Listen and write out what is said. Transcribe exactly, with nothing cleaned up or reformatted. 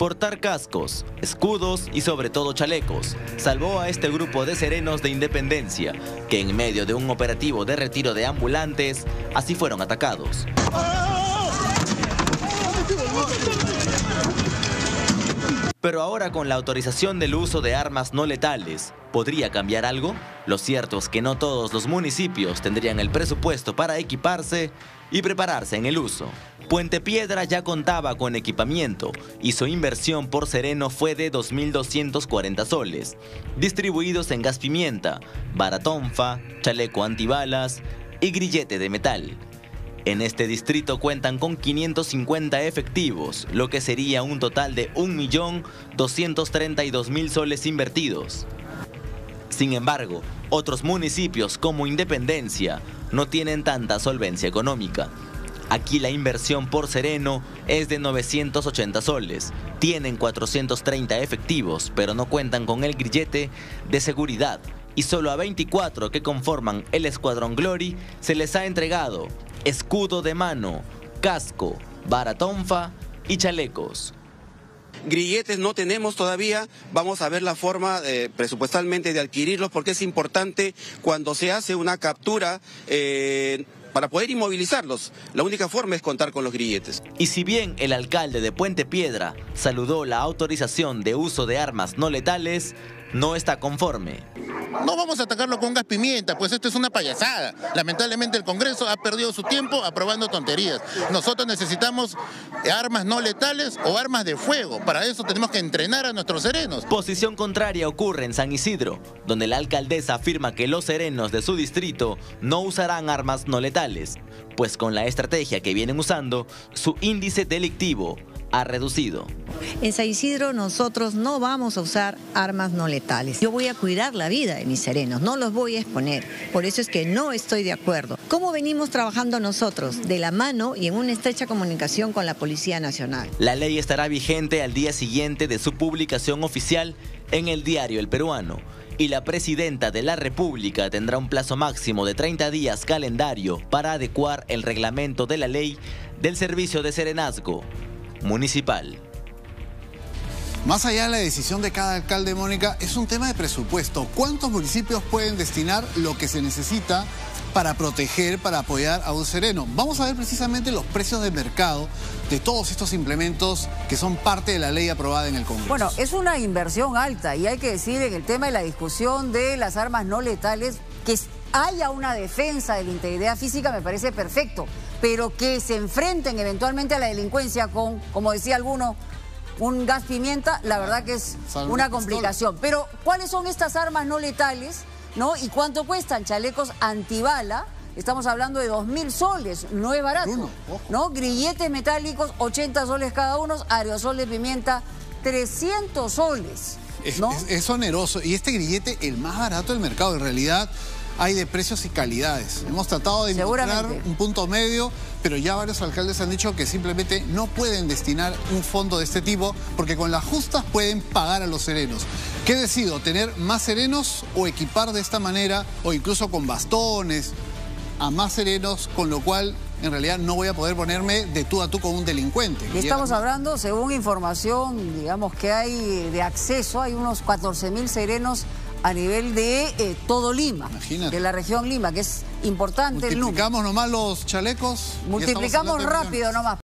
Portar cascos, escudos y sobre todo chalecos salvó a este grupo de serenos de Independencia, que en medio de un operativo de retiro de ambulantes, así fueron atacados. Pero ahora, con la autorización del uso de armas no letales, ¿podría cambiar algo? Lo cierto es que no todos los municipios tendrían el presupuesto para equiparse y prepararse en el uso. Puente Piedra ya contaba con equipamiento y su inversión por sereno fue de dos mil doscientos cuarenta soles, distribuidos en gas pimienta, vara tonfa, chaleco antibalas y grillete de metal. En este distrito cuentan con quinientos cincuenta efectivos, lo que sería un total de un millón doscientos treinta y dos mil soles invertidos. Sin embargo, otros municipios como Independencia no tienen tanta solvencia económica. Aquí la inversión por sereno es de novecientos ochenta soles. Tienen cuatrocientos treinta efectivos, pero no cuentan con el grillete de seguridad. Y solo a veinticuatro que conforman el Escuadrón Glory se les ha entregado escudo de mano, casco, vara tonfa y chalecos. Grilletes no tenemos todavía, vamos a ver la forma eh, presupuestalmente de adquirirlos, porque es importante cuando se hace una captura eh, para poder inmovilizarlos. La única forma es contar con los grilletes. Y si bien el alcalde de Puente Piedra saludó la autorización de uso de armas no letales, no está conforme. No vamos a atacarlo con gas pimienta, pues esto es una payasada. Lamentablemente el Congreso ha perdido su tiempo aprobando tonterías. Nosotros necesitamos armas no letales o armas de fuego. Para eso tenemos que entrenar a nuestros serenos. Posición contraria ocurre en San Isidro, donde la alcaldesa afirma que los serenos de su distrito no usarán armas no letales, pues con la estrategia que vienen usando, su índice delictivo ha reducido. En San Isidro nosotros no vamos a usar armas no letales. Yo voy a cuidar la vida de mis serenos, no los voy a exponer. Por eso es que no estoy de acuerdo. ¿Cómo venimos trabajando nosotros? De la mano y en una estrecha comunicación con la Policía Nacional. La ley estará vigente al día siguiente de su publicación oficial en el diario El Peruano. Y la presidenta de la República tendrá un plazo máximo de treinta días calendario para adecuar el reglamento de la ley del servicio de serenazgo municipal. Más allá de la decisión de cada alcalde, Mónica, es un tema de presupuesto. ¿Cuántos municipios pueden destinar lo que se necesita para proteger, para apoyar a un sereno? Vamos a ver precisamente los precios de mercado de todos estos implementos que son parte de la ley aprobada en el Congreso. Bueno, es una inversión alta y hay que decir, en el tema de la discusión de las armas no letales, que haya una defensa de la integridad física me parece perfecto, pero que se enfrenten eventualmente a la delincuencia con, como decía alguno, un gas pimienta, la verdad que es una complicación. Pero, ¿cuáles son estas armas no letales? ¿No? ¿Y cuánto cuestan? Chalecos antibala, estamos hablando de dos mil soles, no es barato. Uno, ¿no? Grilletes metálicos, ochenta soles cada uno, aerosol de pimienta, trescientos soles. ¿No? Es, es, es oneroso. Y este grillete, el más barato del mercado, en realidad hay de precios y calidades. Hemos tratado de encontrar un punto medio, pero ya varios alcaldes han dicho que simplemente no pueden destinar un fondo de este tipo porque con las justas pueden pagar a los serenos. ¿Qué decido? ¿Tener más serenos o equipar de esta manera o incluso con bastones a más serenos, con lo cual en realidad no voy a poder ponerme de tú a tú con un delincuente? Y estamos hablando, según información, digamos, que hay de acceso, hay unos catorce mil serenos a nivel de eh, todo Lima, Imagínate. de la región Lima, que es importante el número. Multiplicamos nomás los chalecos. Multiplicamos rápido nomás.